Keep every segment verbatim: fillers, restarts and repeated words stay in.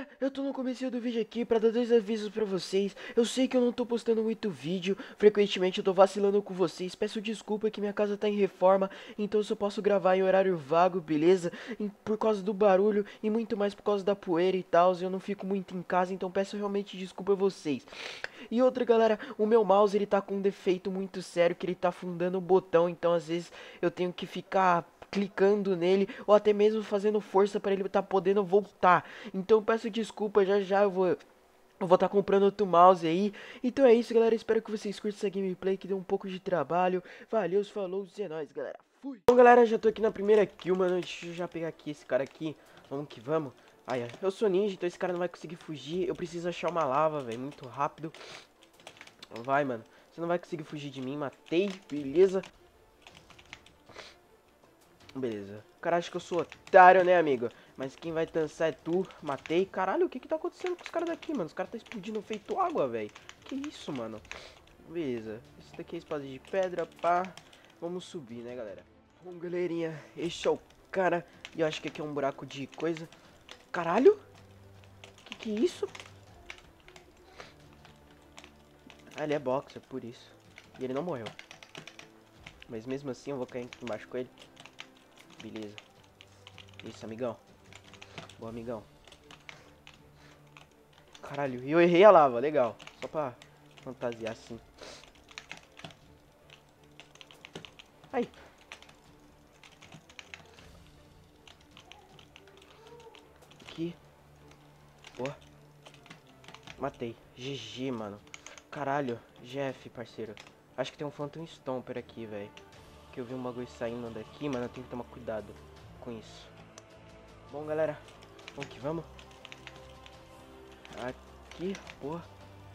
galera, eu tô no começo do vídeo aqui pra dar dois avisos pra vocês. Eu sei que eu não tô postando muito vídeo, frequentemente eu tô vacilando com vocês. Peço desculpa que minha casa tá em reforma, então eu só posso gravar em horário vago, beleza? Em- por causa do barulho e muito mais por causa da poeira e tal, eu não fico muito em casa, então peço realmente desculpa a vocês. E outra, galera, o meu mouse ele tá com um defeito muito sério, que ele tá afundando o botão, então às vezes eu tenho que ficar clicando nele ou até mesmo fazendo força para ele tá podendo voltar. Então peço desculpa, já já eu vou eu vou estar comprando outro mouse aí. Então é isso, galera, espero que vocês curtam essa gameplay que deu um pouco de trabalho. Valeu, falou, é nóis, galera. Fui. Bom, galera, já tô aqui na primeira kill, mano. Deixa eu já pegar aqui esse cara aqui. Vamos que vamos. Ai, eu sou ninja, então esse cara não vai conseguir fugir. Eu preciso achar uma lava, velho, muito rápido. Vai, mano. Você não vai conseguir fugir de mim. Matei, beleza. Beleza. O cara acha que eu sou otário, né, amigo? Mas quem vai dançar é tu. Matei. Caralho, o que que tá acontecendo com os caras daqui, mano? Os caras tá explodindo feito água, velho. Que isso, mano? Beleza. Esse daqui é espada de pedra, pá. Vamos subir, né, galera? Bom, galerinha, este é o cara. E eu acho que aqui é um buraco de coisa. Caralho? Que que é isso? Ah, ele é boxer, por isso. E ele não morreu. Mas mesmo assim eu vou cair aqui embaixo com ele. Beleza. Isso, amigão. Boa, amigão. Caralho, eu errei a lava, legal. Só pra fantasiar assim. Ai. Aqui. Boa. Matei. G G, mano. Caralho, Jeff, parceiro. Acho que tem um Phantom Stomper aqui, velho. Que eu vi um bagulho saindo daqui, mano. Eu tenho que tomar cuidado com isso. Bom, galera. Vamos que vamos. Aqui, porra.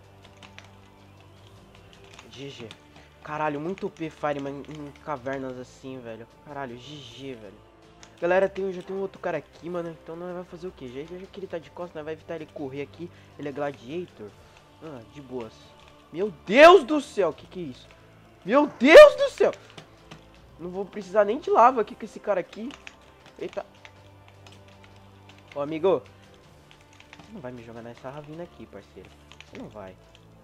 G G. Caralho, muito O P Fireman em cavernas assim, velho. Caralho, G G, velho. Galera, tem, já tem um outro cara aqui, mano. Então nós vai fazer o quê? Já, já que ele tá de costas, nós vai evitar ele correr aqui. Ele é gladiator. Ah, de boas. Meu Deus do céu, que que é isso? Meu Deus do céu. Não vou precisar nem de lava aqui com esse cara aqui. Eita. Ô, amigo. Você não vai me jogar nessa ravina aqui, parceiro. Você não vai.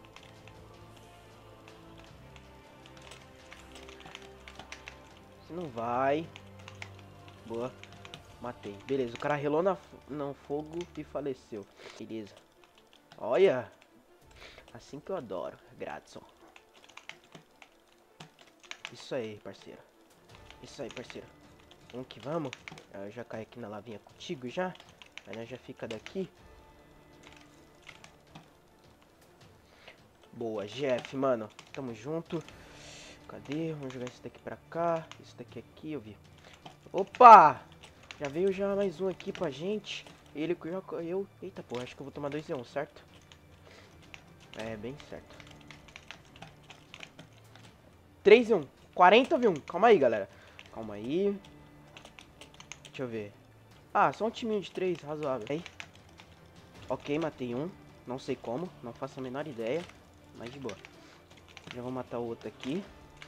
Você não vai. Boa. Matei. Beleza, o cara relou na, no fogo e faleceu. Beleza. Olha. Assim que eu adoro, Gradson. Isso aí, parceiro. Isso aí, parceiro. Vamos que vamos. Eu já caio aqui na lavinha contigo já. Aí nós já fica daqui. Boa, Jeff, mano. Tamo junto. Cadê? Vamos jogar esse daqui pra cá. Esse daqui aqui, eu vi. Opa! Já veio já mais um aqui pra gente. Ele já eu. Eita, porra, acho que eu vou tomar dois e um, certo? É, bem certo. três e um. quarenta v um. Calma aí, galera. Calma aí. Deixa eu ver. Ah, só um timinho de três, razoável. Aí. Ok, matei um. Não sei como, não faço a menor ideia. Mas de boa. Já vou matar o outro aqui.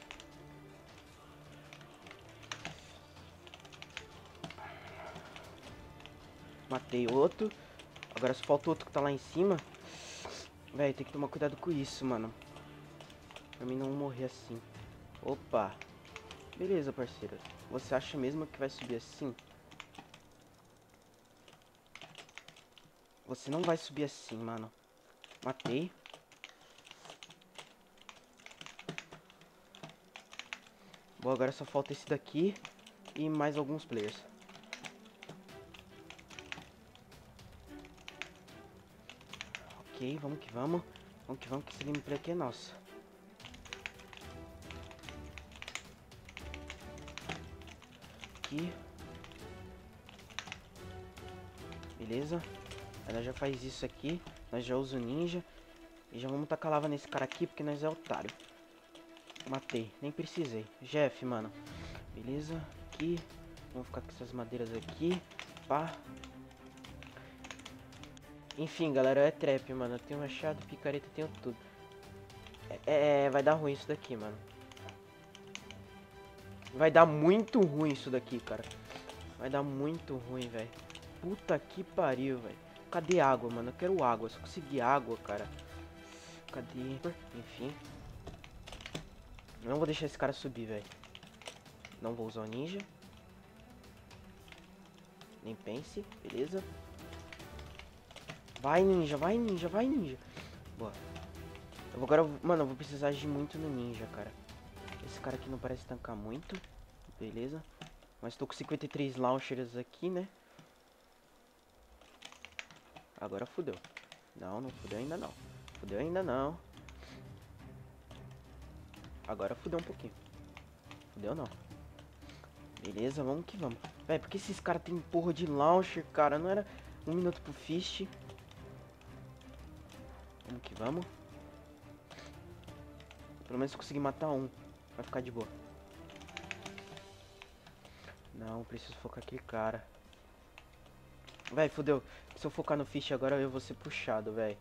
Matei outro. Agora só falta outro que tá lá em cima. Véi, tem que tomar cuidado com isso, mano. Pra mim não morrer assim. Opa. Beleza, parceiro. Você acha mesmo que vai subir assim? Você não vai subir assim, mano. Matei. Bom, agora só falta esse daqui. E mais alguns players. Ok, vamos que vamos. Vamos que vamos, que esse gameplay aqui é nosso. Aqui. Beleza. Aí nós já faz isso aqui. Nós já usa o ninja. E já vamos tacar lava nesse cara aqui, porque nós é otário. Matei, nem precisei. Jeff, mano. Beleza. Aqui. Vamos ficar com essas madeiras aqui. Pá. Enfim, galera, é trap, mano. Eu tenho machado, picareta, tenho tudo. É, é, vai dar ruim isso daqui, mano. Vai dar muito ruim isso daqui, cara. Vai dar muito ruim, velho. Puta que pariu, velho. Cadê água, mano? Eu quero água. Se eu conseguir água, cara. Cadê? Enfim. Não vou deixar esse cara subir, velho. Não vou usar o ninja. Nem pense, beleza? Vai, ninja, vai, ninja, vai, ninja. Boa. Eu vou agora, mano, eu vou precisar agir muito no ninja, cara. Esse cara aqui não parece tancar muito. Beleza. Mas tô com cinquenta e três launchers aqui, né? Agora fudeu. Não, não fudeu ainda não. Fudeu ainda não. Agora fudeu um pouquinho. Fudeu não. Beleza, vamos que vamos. Véi, por que esses caras tem porra de launcher, cara? Não era um minuto pro fist. Vamos que vamos. Pelo menos consegui matar um. Vai ficar de boa. Não, preciso focar aquele cara. Véi, fodeu. Se eu focar no fish agora eu vou ser puxado, véi.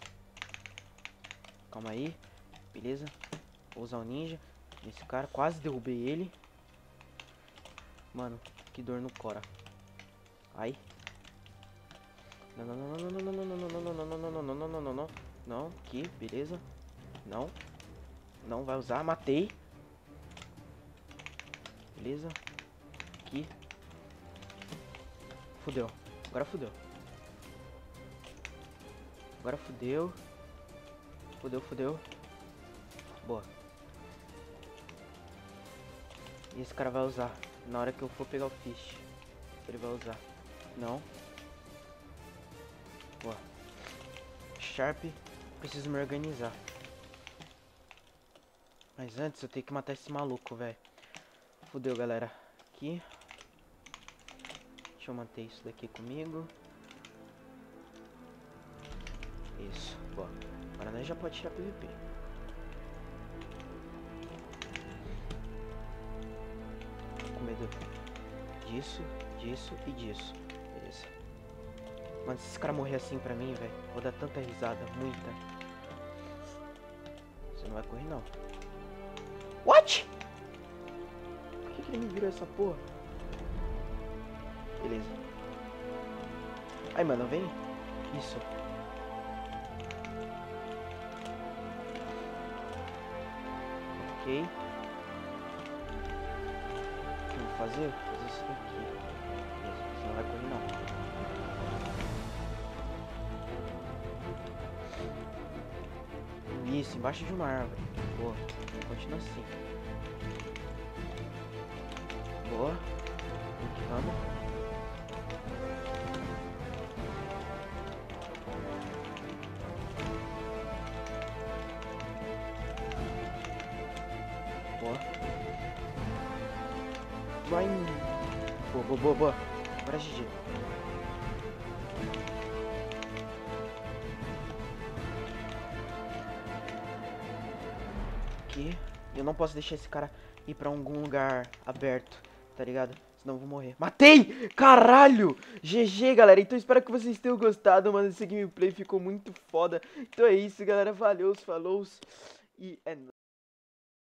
Calma aí. Beleza. Vou usar o ninja. Esse cara, quase derrubei ele. Mano, que dor no cora. Ai. Não, não, não, não, não, não, não, não, não, não, não, não, não, não, não, não, não. Não, aqui, beleza. Não. Não vai usar, matei. Beleza. Aqui. Fudeu. Agora fudeu. Agora fudeu. Fudeu, fudeu. Boa. E esse cara vai usar. Na hora que eu for pegar o fish. Ele vai usar. Não. Boa. Sharp. Preciso me organizar. Mas antes eu tenho que matar esse maluco, velho. Fudeu, galera. Aqui. Deixa eu manter isso daqui comigo. Isso. Boa. Agora nós já pode tirar P V P. Tô com medo disso, disso e disso. Beleza. Mano, se esse cara morrer assim pra mim, velho, vou dar tanta risada, muita. Você não vai correr, não. What? Por que, que ele me virou essa porra? Beleza. Ai, mano, vem. Isso. Ok. O que eu vou fazer? Vou fazer isso daqui. Beleza, você não vai correr, não. Isso, embaixo de uma árvore. Boa. Continua assim. Boa. Aqui, vamos. Boa. Vai. Boa, boa, boa, boa. Agora G G. Aqui. Eu não posso deixar esse cara ir pra algum lugar aberto, tá ligado? Senão eu vou morrer. Matei! Caralho! G G, galera. Então espero que vocês tenham gostado, mano. Esse gameplay ficou muito foda. Então é isso, galera. Valeu, falou. E é nóis.